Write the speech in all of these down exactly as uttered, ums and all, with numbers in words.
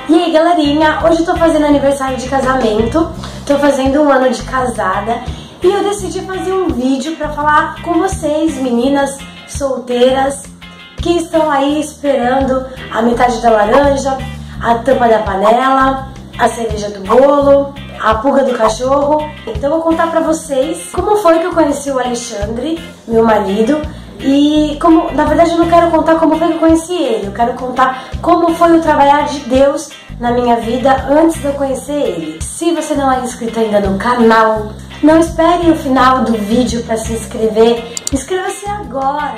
E aí galerinha, hoje eu tô fazendo aniversário de casamento, tô fazendo um ano de casada e eu decidi fazer um vídeo pra falar com vocês, meninas solteiras que estão aí esperando a metade da laranja, a tampa da panela, a cereja do bolo, a pulga do cachorro. Então eu vou contar pra vocês como foi que eu conheci o Alexandre, meu marido. E como, na verdade eu não quero contar como foi que eu conheci ele, eu quero contar como foi o trabalhar de Deus na minha vida antes de eu conhecer ele. Se você não é inscrito ainda no canal, não espere o final do vídeo para se inscrever, inscreva-se agora!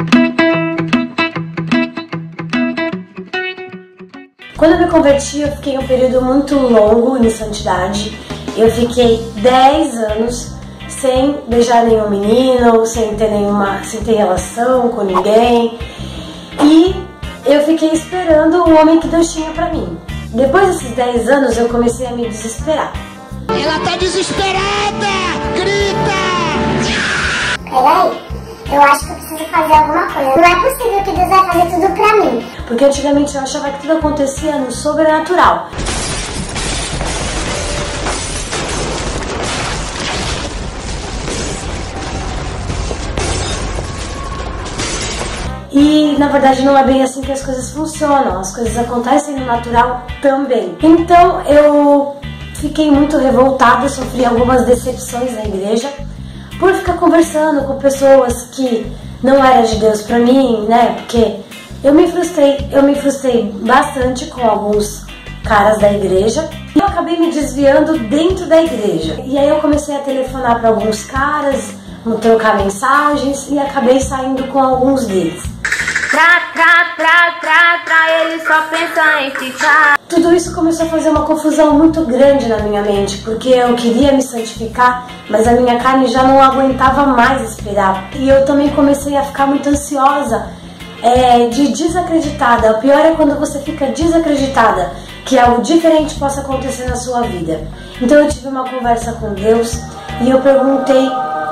Quando eu me converti, eu fiquei um período muito longo em santidade. Eu fiquei dez anos sem beijar nenhum menino, sem ter nenhuma, sem ter relação com ninguém. E eu fiquei esperando o homem que Deus tinha pra mim. Depois desses dez anos eu comecei a me desesperar. Ela tá desesperada! Grita! Peraí, eu acho que eu preciso fazer alguma coisa. Não é possível que Deus vai fazer tudo pra mim. Porque antigamente eu achava que tudo acontecia no sobrenatural. E na verdade não é bem assim que as coisas funcionam, as coisas acontecem no natural também. Então eu fiquei muito revoltada, sofri algumas decepções na igreja por ficar conversando com pessoas que não eram de Deus pra mim, né? Porque eu me frustrei, eu me frustrei bastante com alguns caras da igreja e eu acabei me desviando dentro da igreja. E aí eu comecei a telefonar para alguns caras, trocar mensagens e acabei saindo com alguns deles. Tra, tra, tra, tra, tra, ele só pensa em ficar. Tudo isso começou a fazer uma confusão muito grande na minha mente, porque eu queria me santificar, mas a minha carne já não aguentava mais esperar. E eu também comecei a ficar muito ansiosa, é, de desacreditada. O pior é quando você fica desacreditada que algo diferente possa acontecer na sua vida. Então eu tive uma conversa com Deus e eu perguntei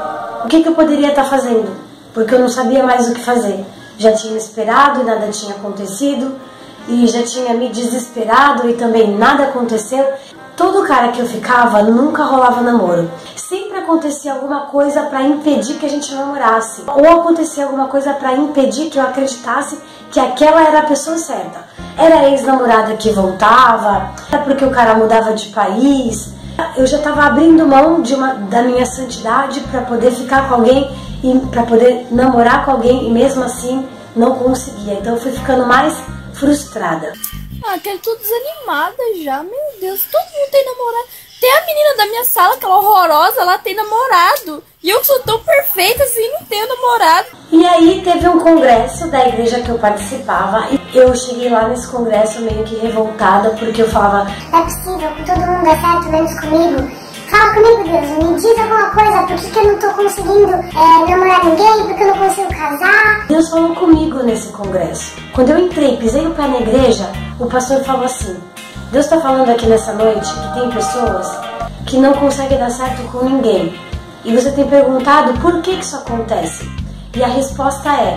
o que, que eu poderia estar fazendo, porque eu não sabia mais o que fazer. Já tinha esperado e nada tinha acontecido, e já tinha me desesperado e também nada aconteceu. Todo cara que eu ficava nunca rolava namoro. Sempre acontecia alguma coisa para impedir que a gente namorasse, ou acontecia alguma coisa para impedir que eu acreditasse que aquela era a pessoa certa. Era a ex-namorada que voltava, era porque o cara mudava de país. Eu já estava abrindo mão de uma, da minha santidade para poder ficar com alguém e para poder namorar com alguém e mesmo assim não conseguia. Então eu fui ficando mais frustrada. Ah, quero tudo desanimada já, meu Deus, todo mundo tem namorado. Tem a menina da minha sala, aquela horrorosa, ela tem namorado. E eu sou tão perfeita assim, não tenho namorado. E aí teve um congresso da igreja que eu participava e eu cheguei lá nesse congresso meio que revoltada porque eu falava: não é possível, com todo mundo é certo, menos comigo. Fala comigo, Deus, me diz alguma coisa, por que, que eu não tô conseguindo é, namorar ninguém, por que eu não consigo casar? Deus falou comigo nesse congresso. Quando eu entrei, pisei o pé na igreja, o pastor falou assim: Deus tá falando aqui nessa noite que tem pessoas que não conseguem dar certo com ninguém. E você tem perguntado por que que isso acontece? E a resposta é: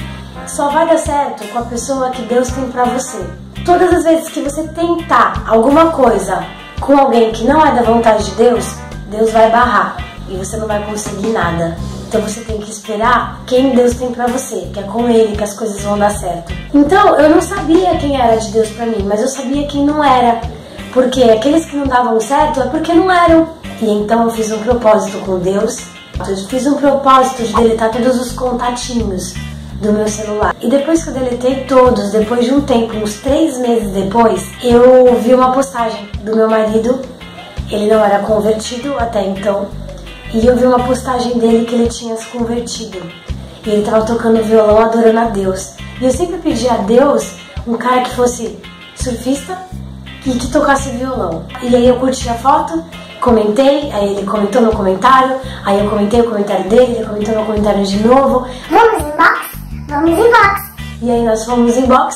só vai dar certo com a pessoa que Deus tem pra você. Todas as vezes que você tentar alguma coisa com alguém que não é da vontade de Deus, Deus vai barrar e você não vai conseguir nada. Então você tem que esperar quem Deus tem pra você, que é com Ele que as coisas vão dar certo. Então eu não sabia quem era de Deus pra mim, mas eu sabia quem não era. Porque aqueles que não davam certo é porque não eram. E então eu fiz um propósito com Deus. Eu fiz um propósito de deletar todos os contatinhos do meu celular. E depois que eu deletei todos, depois de um tempo, uns três meses depois, eu vi uma postagem do meu marido. Ele não era convertido até então. E eu vi uma postagem dele que ele tinha se convertido. E ele estava tocando violão, adorando a Deus. E eu sempre pedi a Deus um cara que fosse surfista e que tocasse violão. E aí eu curti a foto, comentei, aí ele comentou meu comentário, aí eu comentei o comentário dele, ele comentou meu comentário de novo. Vamos inbox? Vamos inbox. E aí nós fomos inbox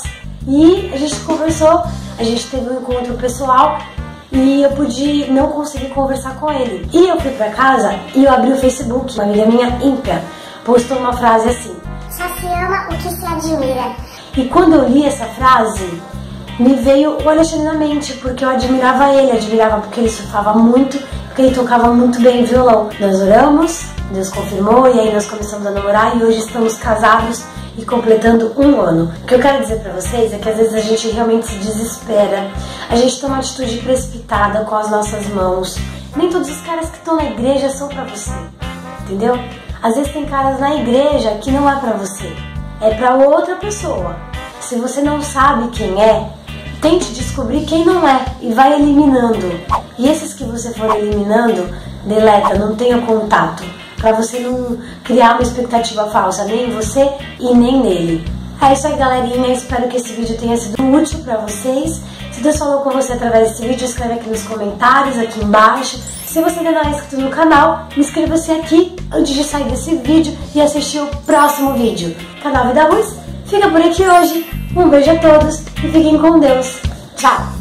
e a gente conversou, a gente teve um encontro pessoal e eu pude não conseguir conversar com ele. E eu fui pra casa e eu abri o Facebook, uma amiga minha ímpia postou uma frase assim: só se ama o que se admira. E quando eu li essa frase, me veio o Alexandre na mente, porque eu admirava ele, admirava porque ele surfava muito, porque ele tocava muito bem violão. Nós oramos, Deus confirmou, e aí nós começamos a namorar e hoje estamos casados e completando um ano. O que eu quero dizer pra vocês é que às vezes a gente realmente se desespera, a gente toma atitude precipitada com as nossas mãos. Nem todos os caras que estão na igreja são pra você, entendeu? Às vezes tem caras na igreja que não é pra você, é pra outra pessoa. Se você não sabe quem é, tente descobrir quem não é e vai eliminando. E esses que você for eliminando, deleta, não tenha contato, pra você não criar uma expectativa falsa, nem em você e nem nele. É isso aí, galerinha, espero que esse vídeo tenha sido útil pra vocês. Se Deus falou com você através desse vídeo, escreve aqui nos comentários, aqui embaixo. Se você ainda não é inscrito no canal, inscreva-se aqui antes de sair desse vídeo e assistir o próximo vídeo. Canal Vida Luz fica por aqui hoje. Um beijo a todos e fiquem com Deus. Tchau!